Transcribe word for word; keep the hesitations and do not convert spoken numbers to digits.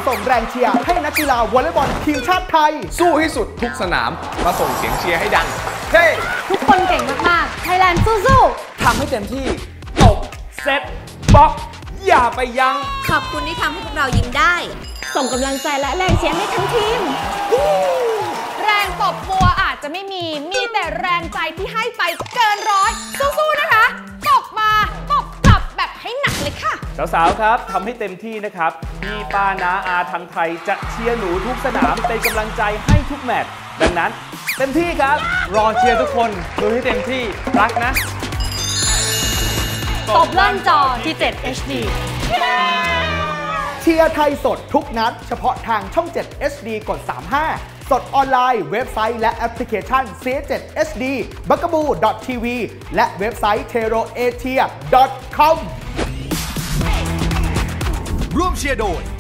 ส่งแรงเชียร์ให้นักกีฬาวอลเลย์บอลทีมชาติไทยสู้ให้สุดทุกสนามมาส่งเสียงเชียร์ให้ดังเฮ้ทุกคนเก่งมากๆไทยแลนด์สู้ๆทำให้เต็มที่ตบเซตบล็อกอย่าไปยั้งขอบคุณที่ทำให้พวกเรายิ้มได้ส่งกำลังใจและแรงเชียร์ให้ทั้งทีมแรงตบปัวอาจจะไม่มีมีแต่แรงใจที่ให้ไปเกินร้อยสู้ๆนะคะตบมาตบกลับแบบให้หนักเลยค่ะสาวๆครับทำให้เต็มที่นะครับพี่ป้าน้าอาทางไทยจะเชียร์หนูทุกสนามเป็นกำลังใจให้ทุกแมตช์ดังนั้นเต็มที่ครับรอเชียร์ทุกคนดูให้เต็มที่รักนะตบลั่นจอที่เจ็ด เอช ดีเชียร์ไทยสดทุกนัดเฉพาะทางช่องเจ็ด เอช ดี กดสามสิบห้าสดออนไลน์เว็บไซต์และแอปพลิเคชัน ซี เจ็ด เอช ดี บักกะบู ดอท ที วี และเว็บไซต์ เทโรเอเชีย ดอท คอมร่วมเชียร์โดย